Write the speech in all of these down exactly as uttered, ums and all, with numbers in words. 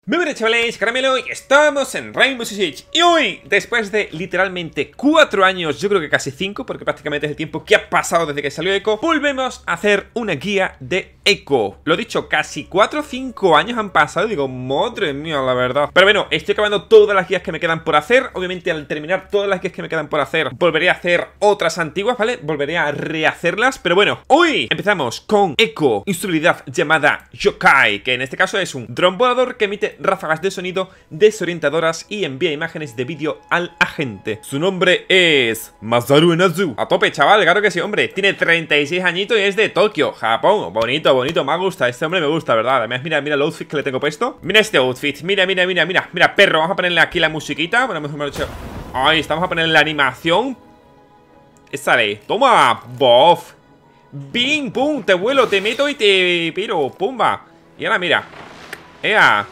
Muy buenas chavales, Caramelo, y estamos en Rainbow Six Siege. Y hoy, después de literalmente cuatro años, yo creo que casi cinco, porque prácticamente es el tiempo que ha pasado desde que salió Echo, volvemos a hacer una guía de Echo. Lo dicho, casi cuatro o cinco años han pasado, digo, madre mía, la verdad. Pero bueno, estoy acabando todas las guías que me quedan por hacer. Obviamente al terminar todas las guías que me quedan por hacer, volveré a hacer otras antiguas, ¿vale? Volveré a rehacerlas, pero bueno, hoy empezamos con Echo, instabilidad llamada Yokai, que en este caso es un dron volador que emite ráfagas de sonido desorientadoras y envía imágenes de vídeo al agente. Su nombre es Masaru Enazu. A tope, chaval, claro que sí, hombre. Tiene treinta y seis añitos y es de Tokio, Japón. Bonito, bonito, me gusta. Este hombre me gusta, ¿verdad? Además, mira, mira el outfit que le tengo puesto. Mira este outfit, mira, mira, mira, mira. Mira, perro, vamos a ponerle aquí la musiquita. Bueno, mejor dicho. Ahí estamos a ponerle la animación. Esa de, toma, bof. Bing, pum, te vuelo, te meto y te piro, pumba. Y ahora mira. Ea.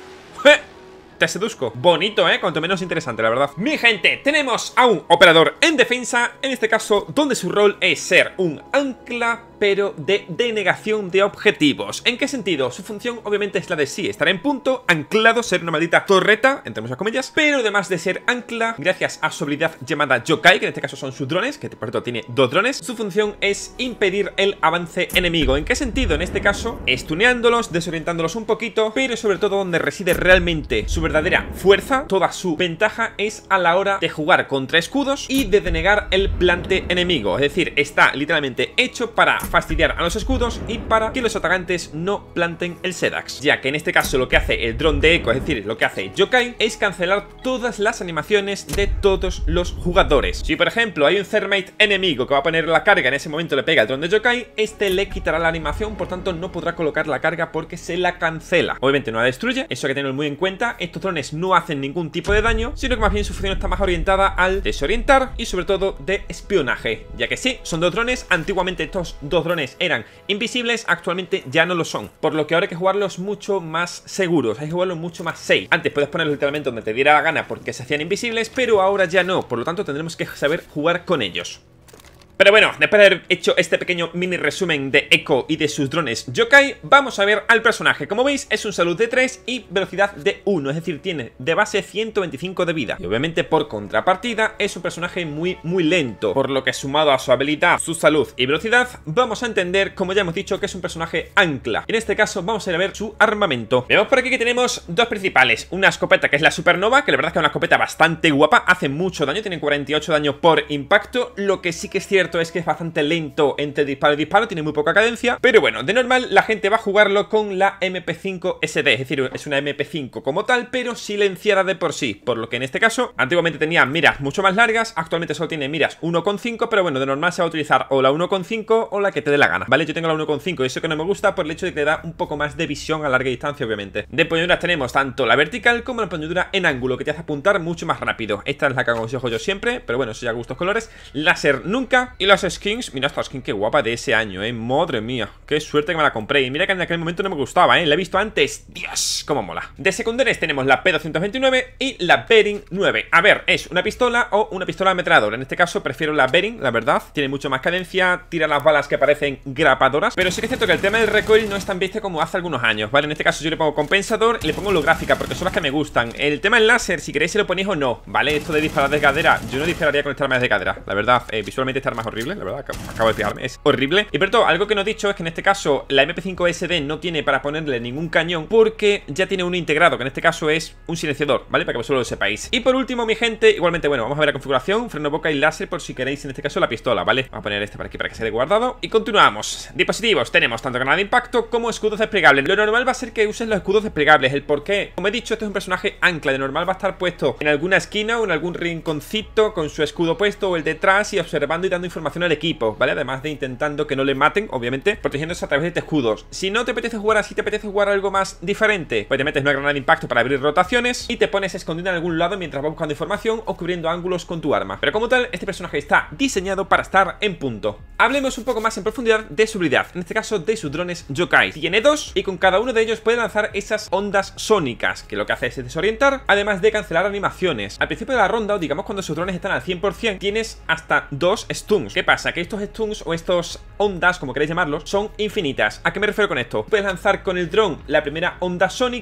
Te seduzco. Bonito, ¿eh? Cuanto menos interesante, la verdad. Mi gente, tenemos a un operador en defensa, en este caso, donde su rol es ser un ancla, pero de denegación de objetivos. ¿En qué sentido? Su función obviamente es la de sí, estar en punto, anclado, ser una maldita torreta, entre muchas comillas, pero además de ser ancla, gracias a su habilidad llamada Yokai, que en este caso son sus drones, que por cierto tiene dos drones, su función es impedir el avance enemigo. ¿En qué sentido? En este caso, estuneándolos, desorientándolos un poquito, pero sobre todo donde reside realmente su verdadera fuerza, toda su ventaja es a la hora de jugar contra escudos y de denegar el plante enemigo. Es decir, está literalmente hecho para fastidiar a los escudos y para que los atacantes no planten el Sedax, ya que en este caso lo que hace el dron de Echo, es decir, lo que hace Yokai, es cancelar todas las animaciones de todos los jugadores. Si por ejemplo hay un Thermite enemigo que va a poner la carga, en ese momento le pega el dron de Yokai, este le quitará la animación, por tanto no podrá colocar la carga porque se la cancela. Obviamente no la destruye, eso hay que tenerlo muy en cuenta. Estos drones no hacen ningún tipo de daño, sino que más bien su función está más orientada al desorientar y sobre todo de espionaje, ya que sí, son dos drones. Antiguamente estos dos drones eran invisibles, actualmente ya no lo son, por lo que ahora hay que jugarlos mucho más seguros, hay que jugarlos mucho más safe. Antes puedes ponerlos literalmente donde te diera la gana porque se hacían invisibles, pero ahora ya no, por lo tanto tendremos que saber jugar con ellos. Pero bueno, después de haber hecho este pequeño mini resumen de Echo y de sus drones Yokai, vamos a ver al personaje. Como veis, es un salud de tres y velocidad de uno, es decir, tiene de base ciento veinticinco de vida. Y obviamente por contrapartida es un personaje muy muy lento, por lo que sumado a su habilidad, su salud y velocidad, vamos a entender, como ya hemos dicho, que es un personaje ancla. En este caso vamos a ir a ver su armamento. Vemos por aquí que tenemos dos principales, una escopeta que es la Supernova, que la verdad es que es una escopeta bastante guapa, hace mucho daño, tiene cuarenta y ocho daño por impacto. Lo que sí que es cierto es que es bastante lento entre disparo y disparo, tiene muy poca cadencia, pero bueno, de normal la gente va a jugarlo con la M P cinco S D, es decir, es una M P cinco como tal, pero silenciada de por sí, por lo que en este caso, antiguamente tenía miras mucho más largas, actualmente solo tiene miras uno coma cinco, pero bueno, de normal se va a utilizar o la uno coma cinco o la que te dé la gana, ¿vale? Yo tengo la uno coma cinco y eso que no me gusta por el hecho de que le da un poco más de visión a larga distancia, obviamente. De empuñaduras tenemos tanto la vertical como la empuñadura en ángulo, que te hace apuntar mucho más rápido. Esta es la que aconsejo yo siempre, pero bueno, eso ya gustos colores. Láser nunca, y las skins, mira esta skin que guapa de ese año, eh, madre mía, qué suerte que me la compré. Y mira que en aquel momento no me gustaba, eh, la he visto antes, Dios, cómo mola. De secundarias tenemos la P doscientos veintinueve y la Bering nueve. A ver, es una pistola o una pistola ametralladora. En este caso prefiero la Bering, la verdad, tiene mucho más cadencia, tira las balas que parecen grapadoras, pero sí que es cierto que el tema del recoil no es tan bestia como hace algunos años, ¿vale? En este caso yo le pongo compensador y le pongo holográfica porque son las que me gustan. El tema del láser, si queréis se lo ponéis o no, ¿vale? Esto de disparar de cadera, yo no dispararía con estas armas de cadera, la verdad, eh, visualmente esta arma es horrible, la verdad, acabo de fijarme, es horrible. Y por todo, algo que no he dicho es que en este caso la M P cinco S D no tiene para ponerle ningún cañón porque ya tiene uno integrado, que en este caso es un silenciador, ¿vale? Para que vosotros lo sepáis. Y por último, mi gente, igualmente, bueno, vamos a ver la configuración, freno boca y láser por si queréis en este caso la pistola, ¿vale? Vamos a poner este por aquí para que se quede guardado y continuamos. Dispositivos, tenemos tanto granada de impacto como escudos desplegables. Lo normal va a ser que uses los escudos desplegables. ¿El por qué? Como he dicho, este es un personaje ancla, de normal va a estar puesto en alguna esquina o en algún rinconcito con su escudo puesto o el detrás y observando y dando información al equipo, ¿vale? Además de intentando que no le maten, obviamente, protegiéndose a través de escudos. Si no te apetece jugar así, te apetece jugar algo más diferente, pues te metes una granada de impacto para abrir rotaciones y te pones escondido en algún lado mientras vas buscando información o cubriendo ángulos con tu arma. Pero como tal, este personaje está diseñado para estar en punto. Hablemos un poco más en profundidad de su habilidad, en este caso de sus drones Yokai. Tiene dos y con cada uno de ellos puede lanzar esas ondas sónicas, que lo que hace es desorientar, además de cancelar animaciones. Al principio de la ronda, o digamos cuando sus drones están al cien por cien, tienes hasta dos stuns. ¿Qué pasa? Que estos stuns o estos ondas, como queréis llamarlos, son infinitas. ¿A qué me refiero con esto? Puedes lanzar con el dron la primera onda sónica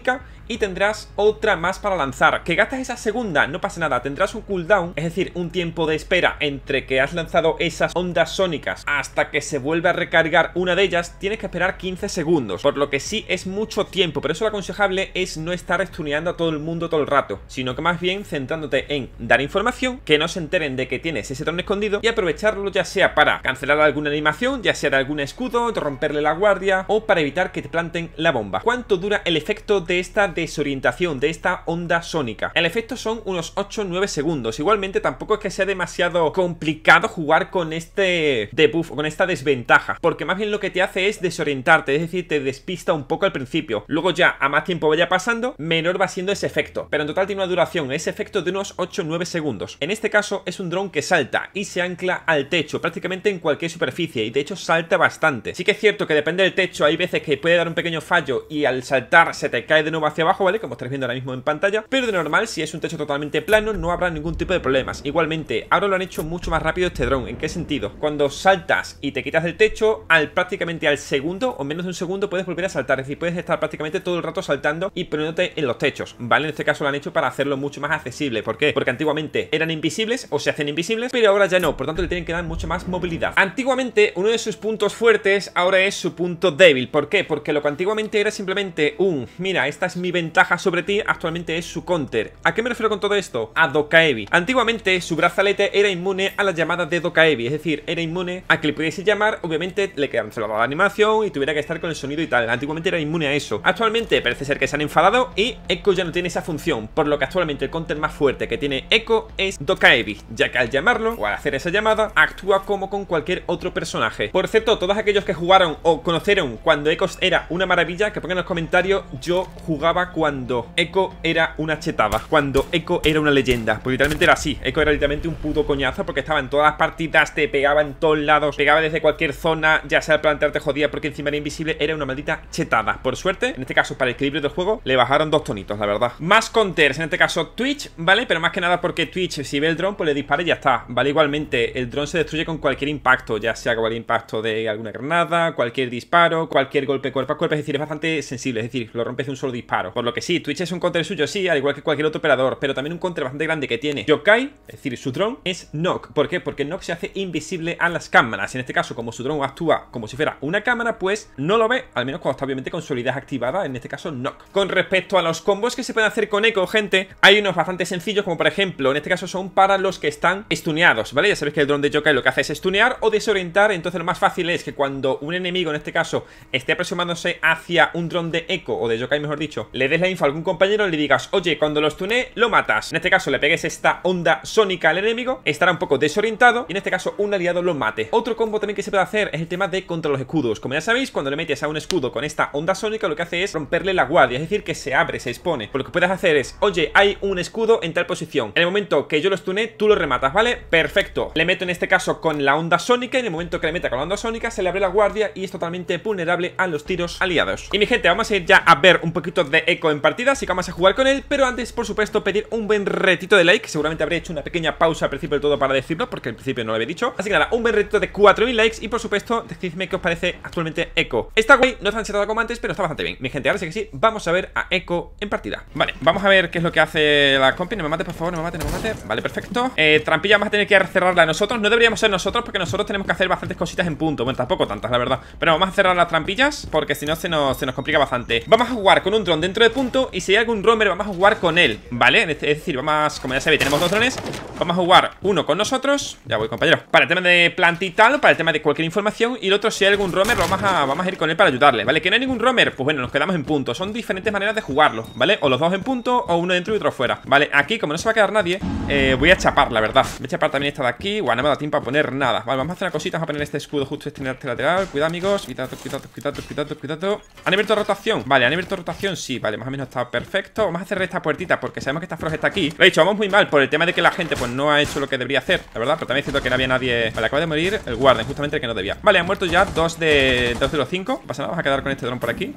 y tendrás otra más para lanzar. Que gastas esa segunda, no pasa nada, tendrás un cooldown, es decir, un tiempo de espera entre que has lanzado esas ondas sónicas hasta que se vuelve a recargar una de ellas. Tienes que esperar quince segundos, por lo que sí es mucho tiempo. Por eso lo aconsejable es no estar stuneando a todo el mundo todo el rato, sino que más bien centrándote en dar información, que no se enteren de que tienes ese dron escondido y aprovecharlo ya sea para cancelar alguna animación, ya sea de algún escudo, de romperle la guardia o para evitar que te planten la bomba. ¿Cuánto dura el efecto de esta desorientación, de esta onda sónica? El efecto son unos ocho a nueve segundos. Igualmente tampoco es que sea demasiado complicado jugar con este debuff o con esta desventaja, porque más bien lo que te hace es desorientarte, es decir, te despista un poco al principio. Luego ya a más tiempo vaya pasando, menor va siendo ese efecto, pero en total tiene una duración, ese efecto de unos ocho a nueve segundos. En este caso es un dron que salta y se ancla al techo prácticamente en cualquier superficie, y de hecho salta bastante. Sí que es cierto que depende del techo, hay veces que puede dar un pequeño fallo y al saltar se te cae de nuevo hacia abajo, ¿vale? Como estáis viendo ahora mismo en pantalla, pero de normal, si es un techo totalmente plano, no habrá ningún tipo de problemas. Igualmente, ahora lo han hecho mucho más rápido este dron. ¿En qué sentido? Cuando saltas y te quitas del techo, al prácticamente al segundo o menos de un segundo puedes volver a saltar, es decir, puedes estar prácticamente todo el rato saltando y poniéndote en los techos, ¿vale? En este caso lo han hecho para hacerlo mucho más accesible. ¿Por qué? Porque antiguamente eran invisibles o se hacen invisibles, pero ahora ya no, por tanto le tienen que dar mucho más movilidad. Antiguamente uno de sus puntos fuertes ahora es su punto débil. ¿Por qué? Porque lo que antiguamente era simplemente un, mira, esta es mi ventaja sobre ti, actualmente es su counter. ¿A qué me refiero con todo esto? A Dokkaebi. Antiguamente su brazalete era inmune a las llamadas de Dokkaebi, es decir, era inmune a que le pudiese llamar, obviamente le cancelaba la animación y tuviera que estar con el sonido y tal. Antiguamente era inmune a eso. Actualmente parece ser que se han enfadado y Echo ya no tiene esa función, por lo que actualmente el counter más fuerte que tiene Echo es Dokkaebi, ya que al llamarlo o al hacer esa llamada actúa como con cualquier otro personaje. Por cierto, todos aquellos que jugaron o conocieron cuando Echo era una maravilla, que pongan en los comentarios: yo jugaba cuando Echo era una chetada, cuando Echo era una leyenda, porque literalmente era así. Echo era literalmente un puto coñazo porque estaba en todas las partidas, te pegaba en todos lados, pegaba desde cualquier zona, ya sea al plantearte jodía porque encima era invisible, era una maldita chetada. Por suerte, en este caso para el equilibrio del juego, le bajaron dos tonitos, la verdad. Más counters, en este caso Twitch, ¿vale? Pero más que nada porque Twitch, si ve el dron, pues le dispara y ya está, ¿vale? Igualmente, el dron se destruye con cualquier impacto, ya sea cualquier impacto de alguna granada, cualquier disparo, cualquier golpe cuerpo a cuerpo, es decir, es bastante sensible, es decir, lo rompes de un solo disparo. Por lo que sí, Twitch es un counter suyo, sí, al igual que cualquier otro operador, pero también un counter bastante grande que tiene Yokai, es decir, su dron, es Nock. ¿Por qué? Porque Nock se hace invisible a las cámaras. En este caso, como su dron actúa como si fuera una cámara, pues no lo ve, al menos cuando está obviamente con su habilidad activada, en este caso Nock. Con respecto a los combos que se pueden hacer con Echo, gente, hay unos bastante sencillos, como por ejemplo, en este caso son para los que están stuneados, ¿vale? Ya sabéis que el dron de Yokai lo que hace es stunear o desorientar, entonces lo más fácil es que cuando un enemigo, en este caso, esté aproximándose hacia un dron de Echo, o de Yokai mejor dicho, le des la info a algún compañero y le digas: oye, cuando lo stune, lo matas. En este caso le pegues esta onda sónica al enemigo, estará un poco desorientado y en este caso un aliado lo mate. Otro combo también que se puede hacer es el tema de contra los escudos. Como ya sabéis, cuando le metes a un escudo con esta onda sónica, lo que hace es romperle la guardia, es decir, que se abre, se expone. Pues lo que puedes hacer es: oye, hay un escudo en tal posición, en el momento que yo lo stune, tú lo rematas, ¿vale? Perfecto. Le meto en este caso con la onda sónica y en el momento que le meta con la onda sónica se le abre la guardia y es totalmente vulnerable a los tiros aliados. Y mi gente, vamos a ir ya a ver un poquito de Echo en partida, así que vamos a jugar con él, pero antes, por supuesto, pedir un buen retito de like. Seguramente habré hecho una pequeña pausa al principio del todo para decirlo, porque al principio no lo había dicho. Así que nada, un buen retito de cuatro mil likes y por supuesto, decidme qué os parece actualmente Echo. Está guay, no es tan chetado como antes, pero está bastante bien. Mi gente, ahora sí que sí, vamos a ver a Echo en partida. Vale, vamos a ver qué es lo que hace la compi. No me mate, por favor, no me mate, no me mate. Vale, perfecto. Eh, trampilla vamos a tener que cerrarla nosotros. No deberíamos ser nosotros porque nosotros tenemos que hacer bastantes cositas en punto. Bueno, tampoco tantas, la verdad. Pero vamos a cerrar las trampillas porque si no se nos, se nos complica bastante. Vamos a jugar con un dron dentro de punto y si hay algún roamer vamos a jugar con él, ¿vale? Es decir, vamos, como ya sabéis, tenemos dos drones. Vamos a jugar uno con nosotros. Ya voy, compañero. Para el tema de planta y tal, para el tema de cualquier información. Y el otro, si hay algún roamer, vamos a, vamos a ir con él para ayudarle, ¿vale? Que no hay ningún roamer, pues bueno, nos quedamos en punto. Son diferentes maneras de jugarlo, ¿vale? O los dos en punto, o uno dentro y otro fuera. Vale, aquí, como no se va a quedar nadie, eh, voy a chapar, la verdad. Voy a chapar también esta de aquí. Bueno, no me da tiempo a poner nada. Vale, vamos a hacer una cosita. Vamos a poner este escudo justo este lateral. Cuidado, amigos. Cuidado, cuidado, cuidado, cuidado, cuidado. ¿Han abierto rotación? Vale, han abierto rotación, sí. Vale, más o menos está perfecto. Vamos a cerrar esta puertita porque sabemos que esta Frost está aquí. Lo he dicho, vamos muy mal por el tema de que la gente pues no ha hecho lo que debería hacer, la verdad. Pero también es cierto que no había nadie. Vale, acaba de morir el guardia, justamente el que no debía. Vale, han muerto ya dos de, dos de los cinco. No pasa nada, vamos a quedar con este dron por aquí.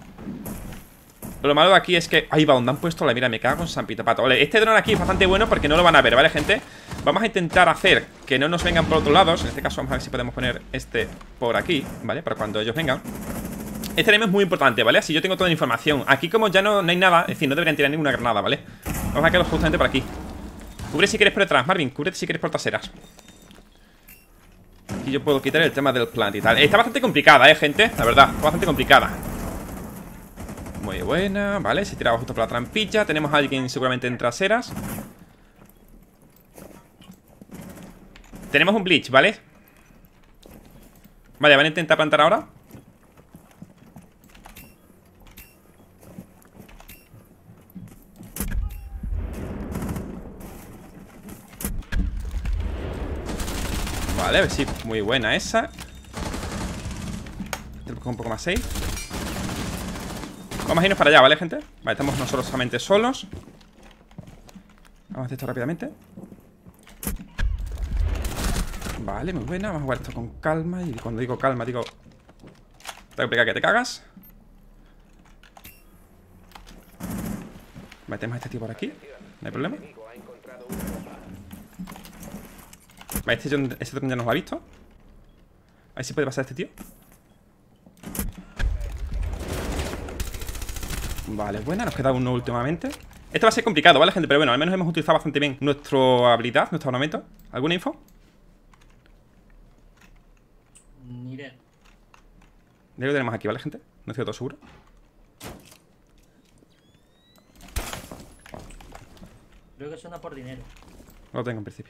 Lo malo de aquí es que... Ahí va, donde han puesto la mira, me cago en San Pito Pato. Vale, este dron aquí es bastante bueno porque no lo van a ver, ¿vale, gente? Vamos a intentar hacer que no nos vengan por otros lados. En este caso vamos a ver si podemos poner este por aquí, ¿vale? Para cuando ellos vengan. Este anime es muy importante, ¿vale? Así yo tengo toda la información. Aquí como ya no, no hay nada, es decir, no deberían tirar ninguna granada, ¿vale? Vamos a quedarlo justamente por aquí. Cubre si quieres por detrás, Marvin. Cúbrete si quieres por traseras. Aquí yo puedo quitar el tema del plant y tal. Está bastante complicada, ¿eh, gente? La verdad, está bastante complicada. Muy buena, ¿vale? Se tiraba justo por la trampilla. Tenemos a alguien seguramente en traseras. Tenemos un Bleach, ¿vale? Vale, van a intentar plantar ahora. Vale, a ver si muy buena esa. Un poco más safe. Vamos a irnos para allá, ¿vale, gente? Vale, estamos nosotros solamente solos. Vamos a hacer esto rápidamente. Vale, muy buena. Vamos a jugar esto con calma. Y cuando digo calma, digo... Tengo que pegar que te cagas. Vale, tenemos a este tío por aquí. No hay problema. Vale, este, este ya nos lo ha visto. A ver si puede pasar este tío. Vale, buena, nos queda uno últimamente. Esto va a ser complicado, ¿vale, gente? Pero bueno, al menos hemos utilizado bastante bien nuestra habilidad, nuestro ornamento. ¿Alguna info? Ni idea. Ya lo tenemos aquí, ¿vale, gente? No estoy todo seguro. Creo que suena por dinero. No lo tengo en principio.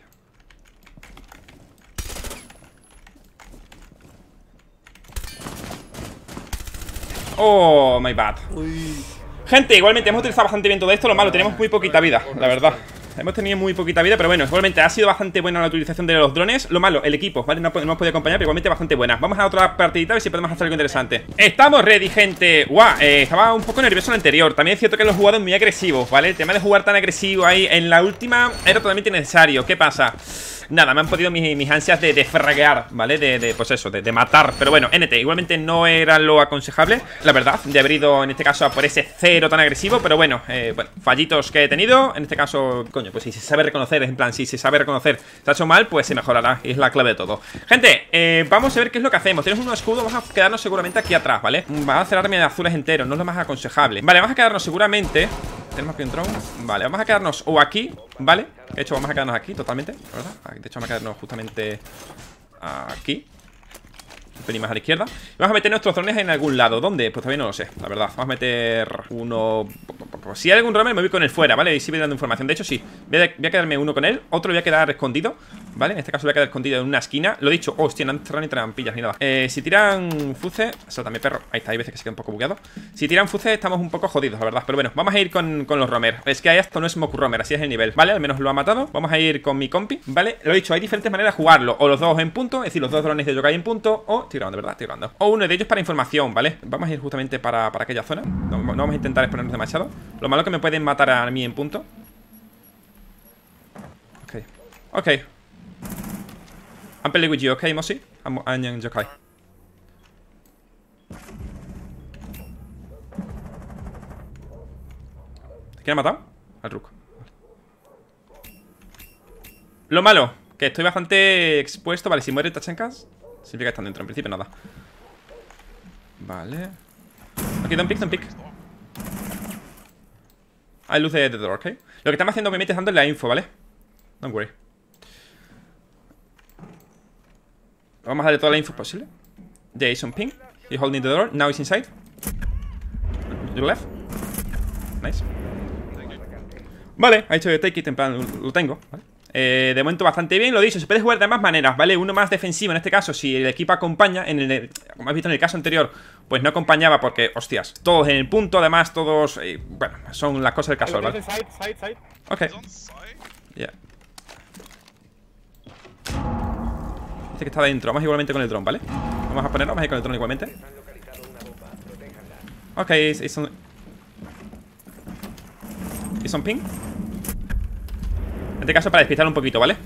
Oh, my bad. Uy. Gente, igualmente hemos utilizado bastante bien todo esto. Lo malo, tenemos muy poquita vida, la verdad. Hemos tenido muy poquita vida, pero bueno, igualmente ha sido bastante buena la utilización de los drones. Lo malo, el equipo, ¿vale? No, no hemos podido acompañar, pero igualmente bastante buena. Vamos a otra partidita a ver si podemos hacer algo interesante. Estamos ready, gente. Guau, eh, estaba un poco nervioso en el anterior. También es cierto que los jugadores muy agresivos, ¿vale? El tema de jugar tan agresivo ahí en la última era totalmente innecesario. ¿Qué pasa? Nada, me han podido mis, mis ansias de, de fraguear, ¿vale? De, de, pues eso, de, de matar. Pero bueno, N T, igualmente no era lo aconsejable, la verdad, de haber ido en este caso a por ese cero tan agresivo. Pero bueno, eh, bueno, fallitos que he tenido. En este caso, coño, pues si se sabe reconocer, en plan, si se sabe reconocer se ha hecho mal, pues se mejorará. Y es la clave de todo. Gente, eh, vamos a ver qué es lo que hacemos. Tenemos un escudo, vamos a quedarnos seguramente aquí atrás, ¿vale? Vamos a hacer armas de azules enteros, no es lo más aconsejable. Vale, vamos a quedarnos seguramente... Tenemos aquí un drone. Vale, vamos a quedarnos o aquí, ¿vale? De hecho, vamos a quedarnos aquí totalmente, ¿verdad? De hecho, vamos a quedarnos justamente aquí. Un pelín más a la izquierda. Y vamos a meter nuestros drones en algún lado. ¿Dónde? Pues todavía no lo sé, la verdad. Vamos a meter uno... Si hay algún drone me voy con él fuera, ¿vale? Y sí voy dando información. De hecho, sí. Voy a, voy a quedarme uno con él. Otro voy a quedar escondido, ¿vale? En este caso voy a quedar escondido en una esquina. Lo he dicho. Hostia, no han tirado ni trampillas ni nada. Eh, si tiran fuce... Sáltame, perro. Ahí está, hay veces que se queda un poco bugueado. Si tiran fuce estamos un poco jodidos, la verdad. Pero bueno, vamos a ir con, con los romer. Es que esto no es Moku Romer, así es el nivel, ¿vale? Al menos lo ha matado. Vamos a ir con mi compi, ¿vale? Lo he dicho, hay diferentes maneras de jugarlo. O los dos en punto, es decir, los dos drones de Yokai en punto. O, estoy grabando, ¿verdad? Estoy grabando. O uno de ellos para información, ¿vale? Vamos a ir justamente para, para aquella zona. No, no vamos a intentar exponernos demasiado. Lo malo es que me pueden matar a mí en punto. Ok. Ok. I'm playing with you, okay, Mosi? I'm, I'm young Yokai. ¿Quién ha matado? Al Rook. Lo malo, que estoy bastante expuesto. Vale, si muere Tachankas significa que están dentro, en principio nada. Vale. Aquí, don't pick, don't pick. Hay luz de, de door, ok. Lo que estamos haciendo obviamente es dando la info, ¿vale? Don't worry. Vamos a darle toda la info posible. Jason ping. He's holding the door. Now he's inside. Your left. Nice. Vale, ha hecho take it, en plan, lo tengo, ¿vale? Eh, de momento bastante bien, lo dicho, se puede jugar de ambas maneras, ¿vale? Uno más defensivo, en este caso, si el equipo acompaña, en el, como has visto en el caso anterior, pues no acompañaba porque, hostias, todos en el punto, además todos, eh, bueno, son las cosas del casual, ¿vale? Ok. Ya. Dice que está dentro, vamos igualmente con el dron, ¿vale? Vamos a ponernos, vamos a ir con el dron igualmente. Ok, es un... ¿Es un ping? En este caso para despistar un poquito, ¿vale?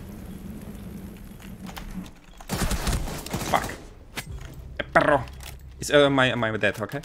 Fuck. El perro. It's uh, my, my death, ok.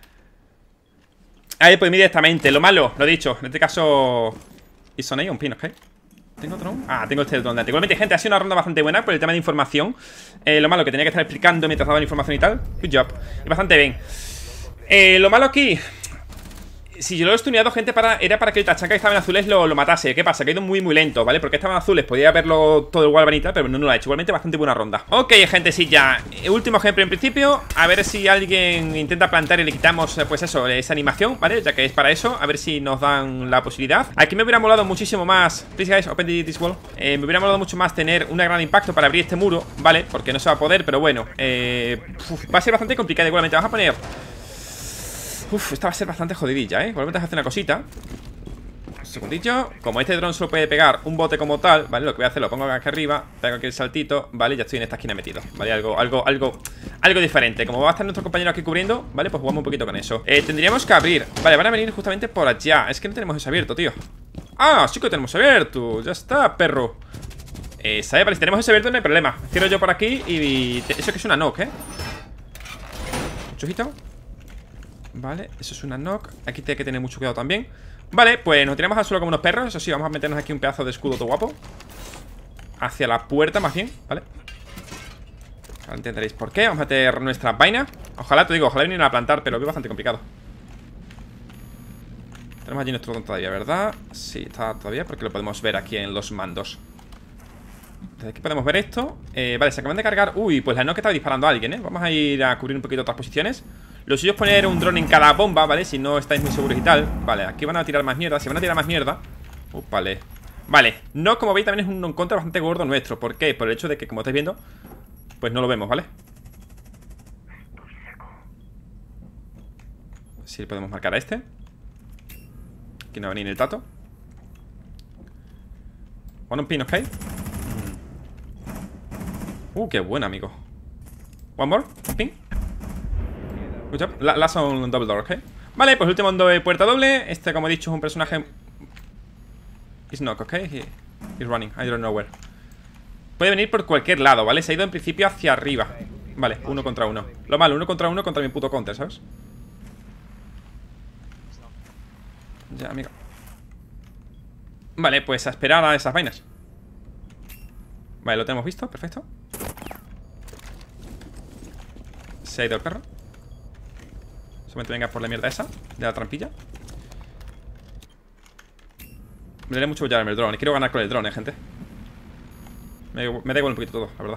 Ahí pues directamente. Lo malo, lo he dicho. En este caso It's on ahí, un pin, ok. ¿Tengo otro? Ah, tengo este drone. Igualmente, gente, ha sido una ronda bastante buena por el tema de información. eh, Lo malo que tenía que estar explicando mientras daba la información y tal. Good job. Y bastante bien. Eh, lo malo aquí, si yo lo he stuneado, gente, para, era para que el tachanka que estaba en azules lo, lo matase. ¿Qué pasa? Que ha ido muy muy lento, ¿vale? Porque estaban azules, podía verlo todo igual vanita, pero no, no lo ha hecho. Igualmente bastante buena ronda. Ok, gente, sí, ya último ejemplo en principio. A ver si alguien intenta plantar y le quitamos, pues eso, esa animación, ¿vale? Ya que es para eso, a ver si nos dan la posibilidad. Aquí me hubiera molado muchísimo más. Please guys, open this wall. eh, Me hubiera molado mucho más tener un gran impacto para abrir este muro, ¿vale? Porque no se va a poder, pero bueno, eh, uf, va a ser bastante complicado igualmente. Vamos a poner... Uf, esta va a ser bastante jodidilla, ¿eh? Igualmente hace una cosita. Un segundillo. Como este dron solo puede pegar un bote como tal, ¿vale? Lo que voy a hacer, lo pongo aquí arriba, pego aquí el saltito, ¿vale? Ya estoy en esta esquina metido, ¿vale? Algo, algo, algo, algo diferente. Como va a estar nuestro compañero aquí cubriendo, ¿vale? Pues jugamos un poquito con eso. eh, Tendríamos que abrir. Vale, van a venir justamente por allá. Es que no tenemos eso abierto, tío. Ah, sí que tenemos abierto. Ya está, perro. Eh, ¿sabes? Vale, si tenemos eso abierto no hay problema. Cierro yo por aquí y... Eso que es una knock, ¿eh? Mucho ojito. Vale, eso es una knock. Aquí tiene que tener mucho cuidado también. Vale, pues nos tiramos al suelo como unos perros. Eso sí, vamos a meternos aquí un pedazo de escudo todo guapo. Hacia la puerta más bien, ¿vale? Ahora entenderéis por qué. Vamos a meter nuestra vaina. Ojalá, te digo, ojalá vinieran a plantar, pero es bastante complicado. Tenemos allí nuestro dron todavía, ¿verdad? Sí, está todavía porque lo podemos ver aquí en los mandos. Desde aquí podemos ver esto. eh, Vale, se acaban de cargar. Uy, pues la knock estaba disparando a alguien, ¿eh? Vamos a ir a cubrir un poquito otras posiciones. Lo suyo es poner un dron en cada bomba, ¿vale? Si no estáis muy seguros y tal. Vale, aquí van a tirar más mierda. Si van a tirar más mierda. Uh, vale. Vale, no, como veis también es un contra bastante gordo nuestro. ¿Por qué? Por el hecho de que, como estáis viendo, pues no lo vemos, ¿vale? Si podemos marcar a este. Aquí no va a venir el tato. One on pin, ¿ok? Uh, qué buena, amigo. One more, pin. Good job. La, last on double door, ¿ok? Vale, pues último de puerta doble. Este, como he dicho, es un personaje... He's knock, ¿ok? He, he's running, I don't know where. Puede venir por cualquier lado, ¿vale? Se ha ido en principio hacia arriba. Vale, uno contra uno. Lo malo, uno contra uno contra mi puto counter, ¿sabes? Ya, amigo. Vale, pues a esperar a esas vainas. Vale, lo tenemos visto, perfecto. Se ha ido el perro. Solamente venga por la mierda esa de la trampilla. Me daría mucho llevarme el drone. Quiero ganar con el drone, eh, gente. Me, me da igual un poquito todo, la verdad.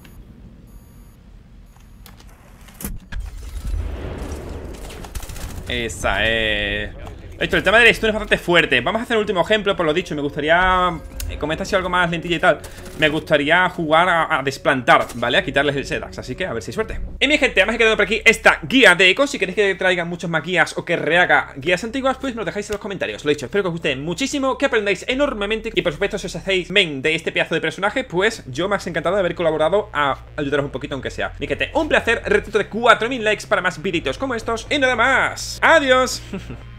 Esa, eh... Esto, el tema del stun es bastante fuerte. Vamos a hacer un último ejemplo, por lo dicho. Me gustaría, como esta ha sido algo más lentilla y tal, me gustaría jugar a, a desplantar, ¿vale? A quitarles el Sedax, así que a ver si hay suerte. Y mi gente, además he quedado por aquí esta guía de eco. Si queréis que traigan muchas más guías o que rehaga guías antiguas, pues me lo dejáis en los comentarios. Lo he dicho, espero que os guste muchísimo, que aprendáis enormemente. Y por supuesto, si os hacéis main de este pedazo de personaje, pues yo más encantado de haber colaborado a ayudaros un poquito, aunque sea. Mi gente, un placer, retito de cuatro mil likes para más videitos como estos. Y nada más, adiós.